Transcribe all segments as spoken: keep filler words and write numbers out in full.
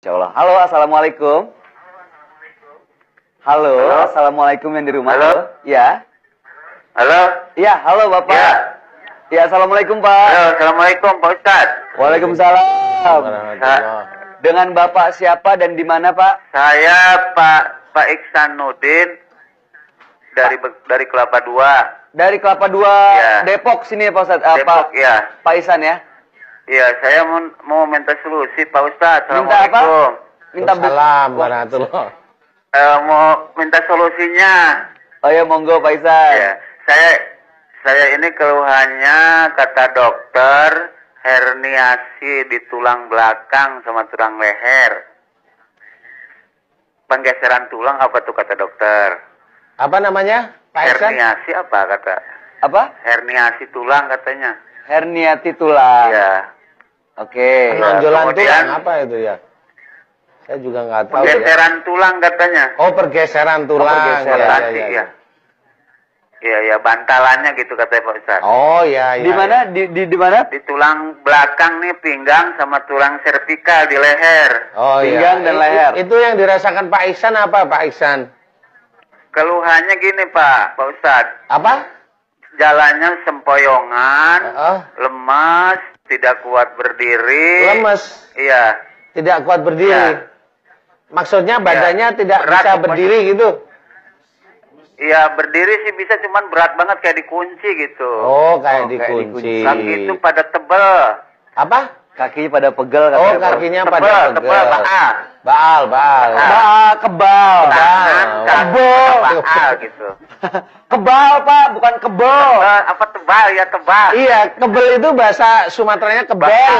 Insya Allah. Halo, assalamualaikum. Halo, halo, assalamualaikum yang di rumah. Halo, ya. Halo. Ya, halo Bapak. Ya. Ya, assalamualaikum Pak. Halo, assalamualaikum Pak Ustadz. Waalaikumsalam. Dengan Bapak siapa dan di mana Pak? Saya Pak Pak Iksan Nudin dari dari Kelapa Dua. Dari Kelapa Dua, ya. Depok sini ya Pak Ustadz. Uh, Depok, Pak, ya. Pak Isan ya. Iya, saya mau, mau minta solusi Pak Ustadz. Minta apa? Minta salam warahmatullah. Uh, mau minta solusinya. Oh ya, monggo Pak Isan. Ya, saya saya ini keluhannya kata dokter herniasi di tulang belakang sama tulang leher. Penggeseran tulang apa tuh kata dokter? Apa namanya? Pak Iksan? Herniasi apa kata? Apa? Herniasi tulang katanya. Herniati tulang. Ya. Oke. Penonjolan tulang apa itu ya? Saya juga nggak tahu. Pergeseran ya. tulang katanya. Oh, pergeseran tulang. Oh, pergeseran. Ya, ya, ya, ya. Iya, ya, bantalannya gitu katanya Pak Ustadz. Oh, iya, iya. Di mana? Ya. Di di di mana? Di tulang belakang nih, pinggang sama tulang servikal di leher. Oh, pinggang iya. dan leher. Itu yang dirasakan Pak Iksan apa, Pak Iksan? Keluhannya gini, Pak, Pak Ustadz. Apa? Jalannya sempoyongan, uh. lemas, tidak kuat berdiri. Lemes? Iya. Tidak kuat berdiri? Ya. Maksudnya badannya ya. tidak berat, bisa berdiri pokoknya. gitu? Iya, berdiri sih bisa, cuman berat banget kayak dikunci gitu. Oh, kayak oh, dikunci. Kaki itu pada tebel. Apa? Kakinya pada pegel. Oh, kakinya tebel, pada pegel. Tebel, baal. Baal, baal. Baal, kebal. Tangan, kebel. Baal gitu. Kebal, Pak, bukan kebel. Tebel, apa tebal, ya tebal. Iya, kebel itu bahasa Sumateranya kebel.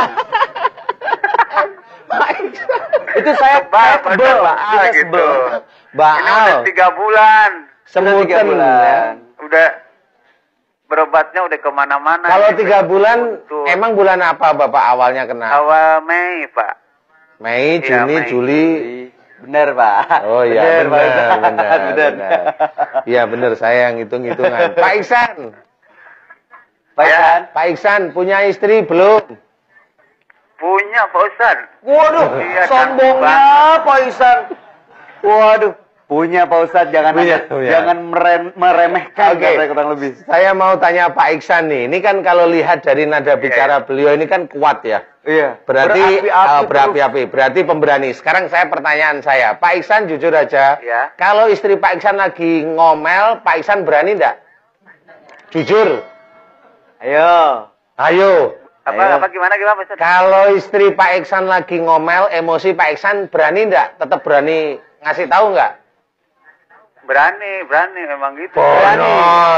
Itu saya tebal, saya kebel, baal gitu. Baal. Ini udah tiga bulan. Semutan. bulan. Udah berobatnya udah kemana-mana. Kalau tiga bulan, Untuk... emang bulan apa Bapak awalnya kena? Awal Mei, Pak. Mei, ya, Juni, Mei. Juli. Bener, Pak. Oh iya, benar, benar, benar. benar. Iya benar, saya yang hitung-hitungan. Pak Iksan. Pak Iksan. Pak Iksan, punya istri belum? Punya, Pak Ustadz. Waduh, iya, sombongnya Pak Iksan. Waduh. Punya Pak Ustadz, jangan punya, aja, punya. jangan merem, meremehkan okay. kata kurang lebih. Saya mau tanya Pak Iksan nih, ini kan kalau lihat dari nada bicara yeah. beliau ini kan kuat ya. Iya. Berarti berapi-api. Uh, berapi-api, berarti pemberani. Sekarang saya pertanyaan saya, Pak Iksan jujur aja, yeah. kalau istri Pak Iksan lagi ngomel, Pak Iksan berani enggak? Jujur. Ayo. Ayo. Apa, Ayo. apa gimana gimana Pak? Kalau istri Pak Iksan lagi ngomel, emosi Pak Iksan berani enggak? Tetap berani ngasih tahu enggak? Berani, berani memang gitu. Berani.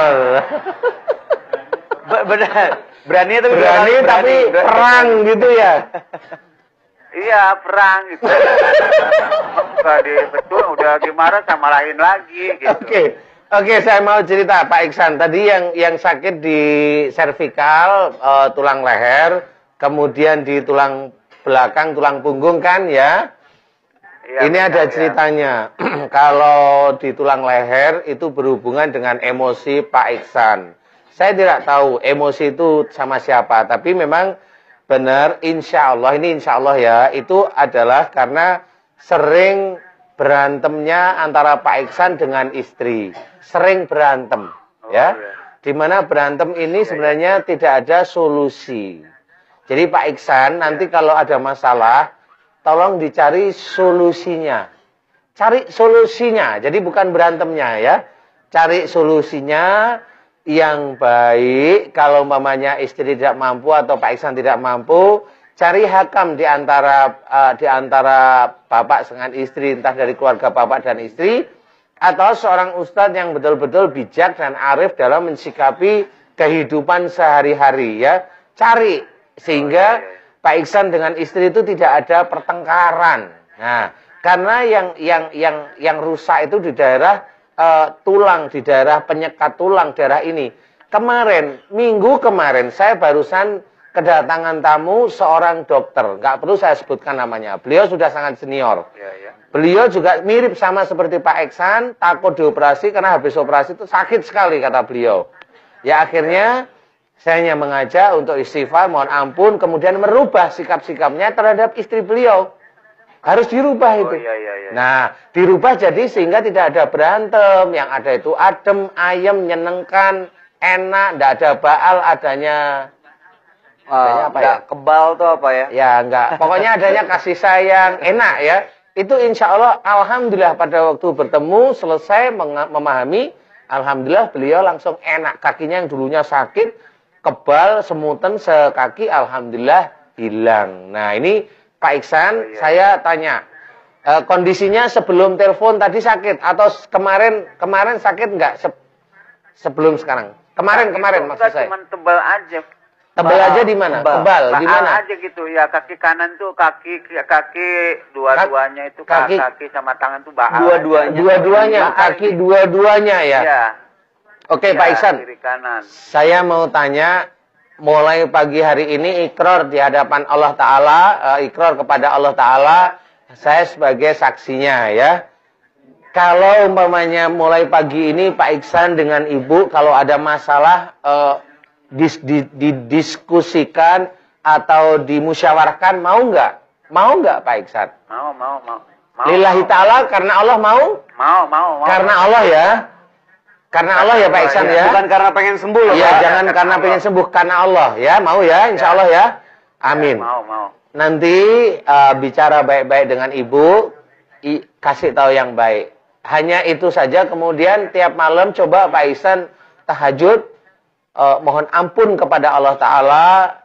Benar. Berani tapi berani, berani tapi berani. Perang gitu ya. Iya, perang gitu. Enggak di betul udah dimarah sama lain lagi gitu. Oke. Okay. Oke, okay, saya mau cerita Pak Iksan. Tadi yang yang sakit di servikal, uh, tulang leher, kemudian di tulang belakang, tulang punggung kan ya? Ya, ini benar, ada ceritanya. Ya. Kalau di tulang leher itu berhubungan dengan emosi Pak Iksan. Saya tidak tahu emosi itu sama siapa, tapi memang benar, insya Allah, ini insya Allah ya, itu adalah karena sering berantemnya antara Pak Iksan dengan istri. Sering berantem, oh, ya. ya. Dimana berantem ini sebenarnya ya, ya. tidak ada solusi. Jadi Pak Iksan nanti ya. kalau ada masalah, tolong dicari solusinya. Cari solusinya. Jadi bukan berantemnya ya. Cari solusinya yang baik. Kalau mamanya istri tidak mampu atau Pak Iksan tidak mampu, cari hakam di antara uh, di antara bapak dengan istri, entah dari keluarga bapak dan istri, atau seorang ustadz yang betul-betul bijak dan arif dalam mensikapi kehidupan sehari-hari ya. Cari sehingga Pak Iksan dengan istri itu tidak ada pertengkaran. Nah, karena yang yang yang yang rusak itu di daerah uh, tulang, di daerah penyekat tulang, daerah ini. Kemarin, minggu kemarin, saya barusan kedatangan tamu seorang dokter. Nggak perlu saya sebutkan namanya. Beliau sudah sangat senior. Ya, ya. Beliau juga mirip sama seperti Pak Iksan, takut dioperasi karena habis operasi itu sakit sekali, kata beliau. Ya, akhirnya saya hanya mengajak untuk istighfar, mohon ampun, kemudian merubah sikap-sikapnya terhadap istri beliau. Harus dirubah Oh itu. iya iya iya. Nah, dirubah jadi sehingga tidak ada berantem, yang ada itu adem, ayem, menyenangkan, enak, tidak ada baal, adanya adanya Ah, apa nggak ya? kebal tuh apa ya? Ya enggak, pokoknya adanya kasih sayang, enak ya. Itu insya Allah, alhamdulillah pada waktu bertemu selesai meng- memahami, alhamdulillah beliau langsung enak, kakinya yang dulunya sakit, kebal, semutan sekaki, alhamdulillah hilang. Nah ini Pak Iksan, Oh, iya. saya tanya, eh, kondisinya sebelum telepon tadi sakit atau kemarin kemarin sakit enggak Se- sebelum sekarang? Kemarin kemarin maksud saya. Cuma tebal aja. Tebal Baal, aja di mana? tebal. Tebal di Baal mana? aja gitu ya, kaki kanan tuh kaki kaki dua-duanya itu kaki- kaki, kaki sama tangan tuh baal. Dua-duanya. Dua-duanya, Baal kaki gitu. dua-duanya ya. Iya. Oke Iya, Pak Iksan, kiri kanan. saya mau tanya, mulai pagi hari ini ikrar di hadapan Allah Ta'ala, eh, ikrar kepada Allah Ta'ala, saya sebagai saksinya ya. Kalau umpamanya mulai pagi ini Pak Iksan dengan Ibu, kalau ada masalah, eh, dis, di, didiskusikan atau dimusyawarahkan, mau nggak? Mau nggak Pak Iksan? Mau mau mau. Mau. Lillahi mau. Ta'ala, karena Allah mau? Mau mau mau. Karena Allah ya? Karena Allah ya Pak Iksan ya? Bukan karena pengen sembuh loh, Iya, Pak. jangan Karena karena Allah. pengen sembuh, karena Allah ya, mau ya, insya Allah ya. Amin. Mau mau. Nanti eh, bicara baik-baik dengan ibu, i- kasih tahu yang baik. Hanya itu saja. Kemudian tiap malam coba Pak Iksan tahajud, eh, mohon ampun kepada Allah Ta'ala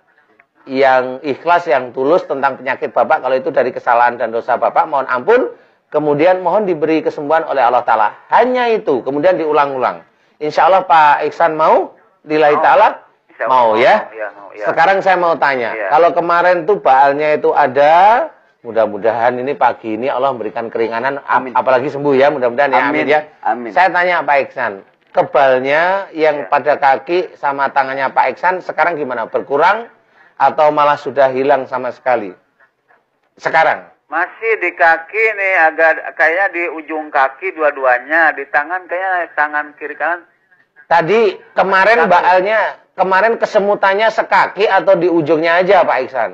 yang ikhlas, yang tulus tentang penyakit Bapak. Kalau itu dari kesalahan dan dosa Bapak, mohon ampun. Kemudian mohon diberi kesembuhan oleh Allah Ta'ala. Hanya itu. Kemudian diulang-ulang. Insya Allah Pak Iksan mau? Lillahi Mau. Ta'ala? Insya Allah Mau mau, ya? iya, mau, iya. Sekarang saya mau tanya. Iya. Kalau kemarin tuh baalnya itu ada, mudah-mudahan ini pagi ini Allah memberikan keringanan. ap- Amin. Apalagi sembuh ya, mudah-mudahan ya. Amin Amin. ya. Amin. Saya tanya Pak Iksan. Kebalnya yang Iya. pada kaki sama tangannya Pak Iksan sekarang gimana? Berkurang? Atau malah sudah hilang sama sekali? Sekarang? Masih di kaki nih, agak kayaknya di ujung kaki dua-duanya, di tangan kayaknya tangan kiri kanan. Tadi kemarin Kaki. baalnya, kemarin kesemutannya sekaki atau di ujungnya aja Pak Iksan?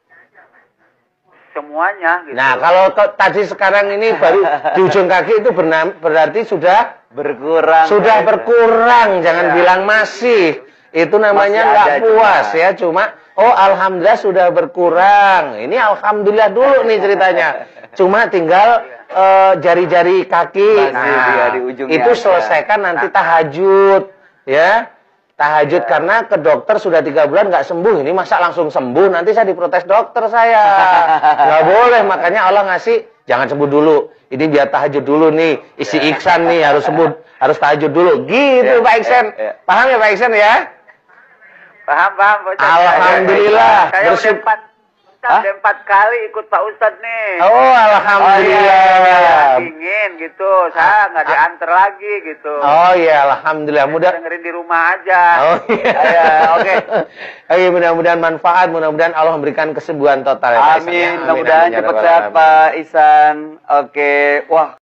Semuanya gitu. Nah, kalau ke- tadi sekarang ini baru di ujung kaki itu berna- berarti sudah Berkurang. sudah Pak Iksan. berkurang. Jangan Ya. bilang masih. Itu namanya Masih nggak ada puas cuma. ya. Cuma, oh alhamdulillah sudah berkurang. Ini alhamdulillah dulu nih ceritanya. Cuma tinggal eh, jari-jari kaki. Masih dia di ujungnya itu aja. selesaikan nanti tahajud, ya. Tahajud karena ke dokter sudah tiga bulan nggak sembuh. Ini masa langsung sembuh? Nanti saya diprotes dokter saya. Nggak boleh. Makanya Allah ngasih jangan sembuh dulu. Ini biar tahajud dulu nih. Isi Iksan nih harus sembuh, harus tahajud dulu. Gitu Ya, Pak Iksan. ya, ya. Paham ya Pak Iksan ya? Paham, paham, Pak Ustadz. Alhamdulillah. Saya udah Bersyukur. empat, Hah? udah empat kali ikut Pak Ustadz nih. Oh, alhamdulillah. Ingin gitu, saya nggak diantar lagi gitu. Oh iya, alhamdulillah. Mudah. Dengerin di rumah aja. Oh iya. Ya, oke. Oke, mudah-mudahan manfaat, mudah-mudahan Allah memberikan kesembuhan total ya Pak Iksan, ya. Amin. Mudah-mudahan amin, ya cepat rabbal sehat alamin. Pak Ihsan. Oke. Wah.